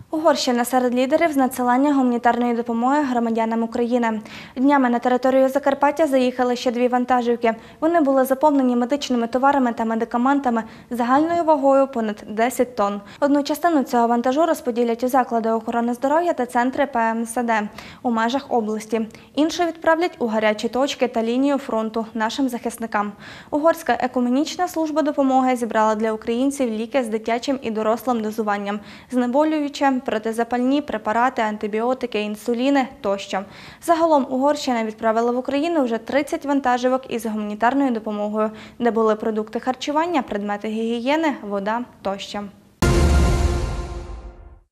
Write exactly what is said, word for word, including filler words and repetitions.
Угорщина серед лідерів з надсилання гуманітарної допомоги громадянам України. Днями на територію Закарпаття заїхали ще дві вантажівки. Вони були заповнені медичними товарами та медикаментами загальною вагою понад десять тонн. Одну частину цього вантажу розподілять у заклади охорони здоров'я та центри Пе Ем Се Де у межах області. Іншу відправлять у гарячі точки та лінію фронту нашим захисникам. Угорська екуменічна служба допомоги зібрала для українців ліки з дитячим і дорослим дозуванням, знеболююче, протизапальні препарати, антибіотики, інсуліни тощо. Загалом Угорщина відправила в Україну вже тридцять вантажівок із гуманітарною допомогою, де були продукти харчування, предмети гігієни, вода тощо.